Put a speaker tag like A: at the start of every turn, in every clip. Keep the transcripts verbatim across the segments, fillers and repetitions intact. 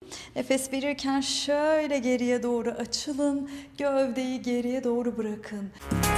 A: Nefes verirken şöyle geriye doğru açılın, gövdeyi geriye doğru bırakın.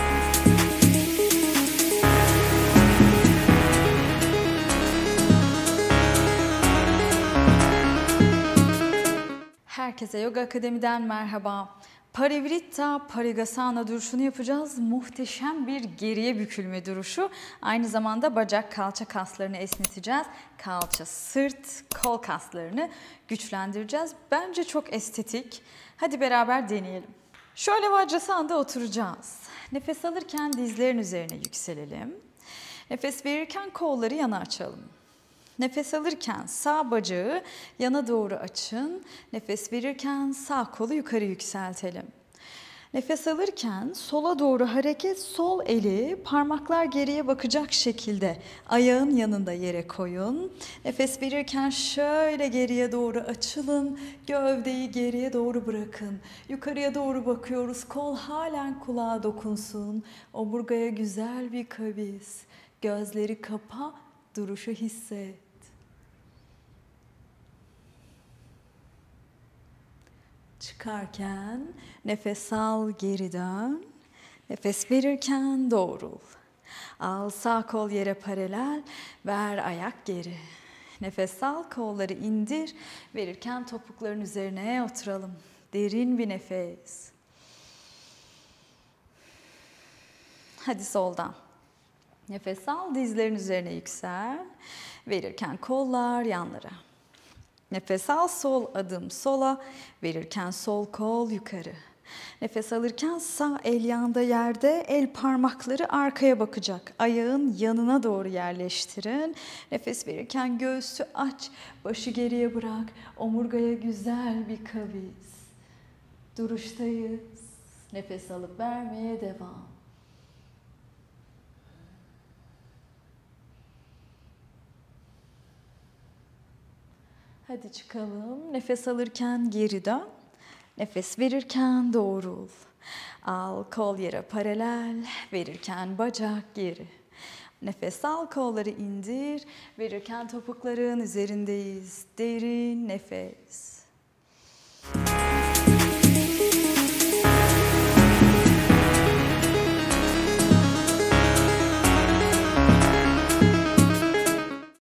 A: Herkese Yoga Akademi'den merhaba. Parivritta Parigasana duruşunu yapacağız. Muhteşem bir geriye bükülme duruşu. Aynı zamanda bacak kalça kaslarını esneteceğiz. Kalça, sırt, kol kaslarını güçlendireceğiz. Bence çok estetik. Hadi beraber deneyelim. Şöyle Vajrasana'da oturacağız. Nefes alırken dizlerin üzerine yükselelim. Nefes verirken kolları yana açalım. Nefes alırken sağ bacağı yana doğru açın. Nefes verirken sağ kolu yukarı yükseltelim. Nefes alırken sola doğru hareket, sol eli parmaklar geriye bakacak şekilde ayağın yanında yere koyun. Nefes verirken şöyle geriye doğru açılın. Gövdeyi geriye doğru bırakın. Yukarıya doğru bakıyoruz. Kol halen kulağa dokunsun. Omurgaya güzel bir kavis. Gözleri kapa, duruşu hisset. Çıkarken nefes al, geri dön. Nefes verirken doğrul. Al, sağ kol yere paralel, ver ayak geri. Nefes al, kolları indir. Verirken topukların üzerine oturalım. Derin bir nefes. Hadi soldan. Nefes al, dizlerin üzerine yüksel. Verirken kollar yanlara. Nefes al, sol adım sola, verirken sol kol yukarı. Nefes alırken sağ el yanda yerde, el parmakları arkaya bakacak. Ayağın yanına doğru yerleştirin. Nefes verirken göğsü aç, başı geriye bırak. Omurgaya güzel bir kavis. Duruştayız. Nefes alıp vermeye devam. Hadi çıkalım. Nefes alırken geri dön. Nefes verirken doğrul. Al, kol yere paralel. Verirken bacak geri. Nefes al, kolları indir. Verirken topukların üzerindeyiz. Derin nefes.